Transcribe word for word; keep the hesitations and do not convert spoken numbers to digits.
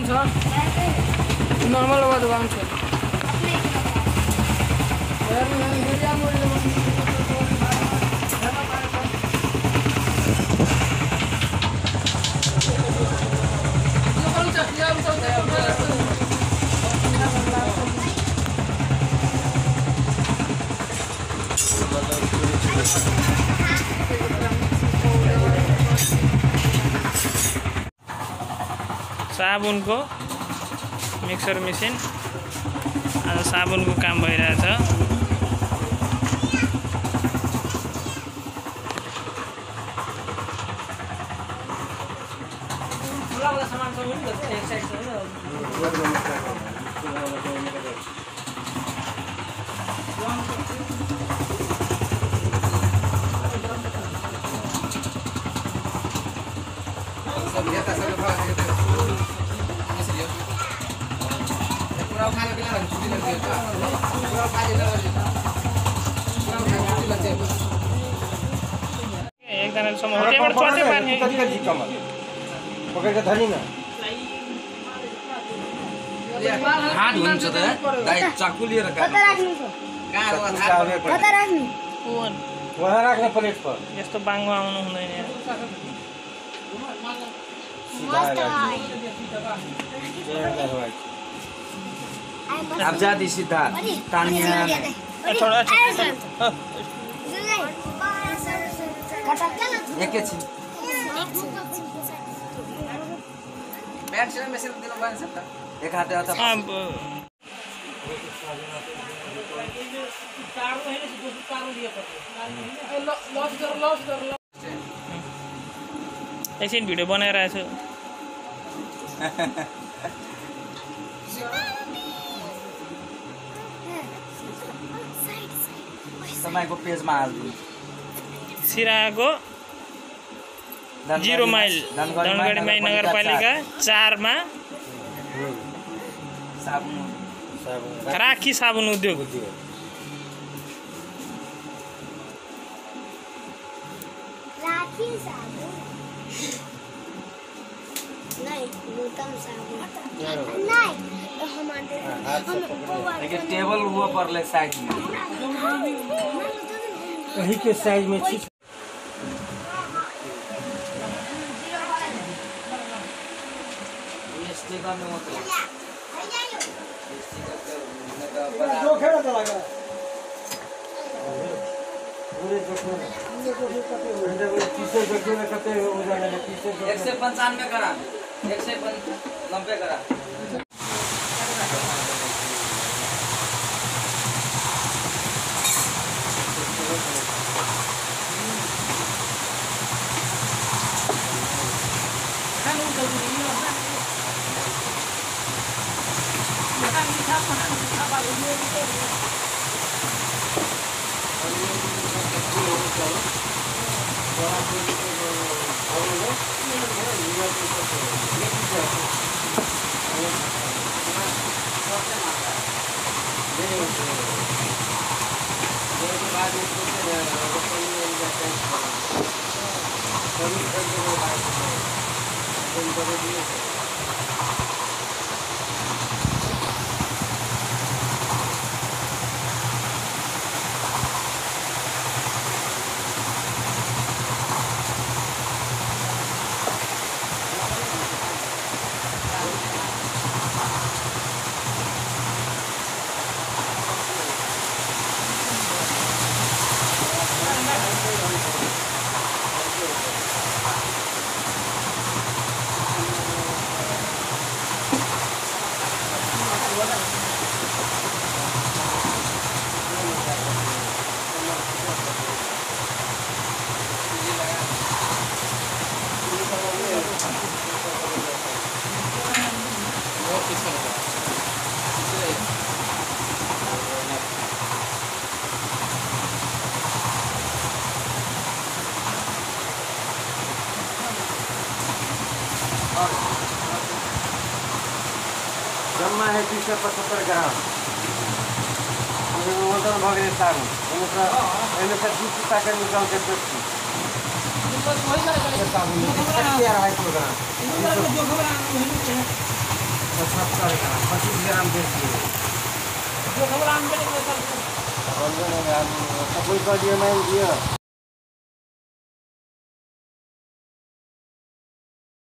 छ नर्मल वाला दुकान छ साबुन को मिक्सर मेसिन आज साबुन को काम भइरहेछ एकजना सम्म होटेबाट चढ्दै पार्ने कति कति कमल पकडेर धनी न हात हुन्छ त दाइ चाकु लिएर कता राख्नु छ कता राख्नु फोन वहाँ राख्ने प्लेट पर यस्तो बाङ्गो आउनु हुँदैन अब जाति सीधा तानिया छोडा एकैछिन ब्याट्री मेसिन दिनु भएन त एक हाते हात एकछिन भिडियो बनाइरहेको छु तपाईँको पेजमा हाल्दिनु सिराको जीरो माइल धनगढी माई नगरपालिका चारमा साबुन राखी साबुन उद्योग राखी साबुन नहीं नूतन साबुन नहीं हमारे एक टेबल हुआ पर ले साइड में वही के साइज में चीज जो खेला चला गया पूरे देखो एक से पंचानवे करा एक से नब्बे करा जम्मा है तीन सौ पचहत्तर ग्राम वजन भगने साबुन इनमें से दूध ताकत निकाल के पेप्सी साबुन ग्राम पचहत्तर ग्राम पच्चीस ग्राम बेची जो खबर आम पे कोई का दिया मैं दिया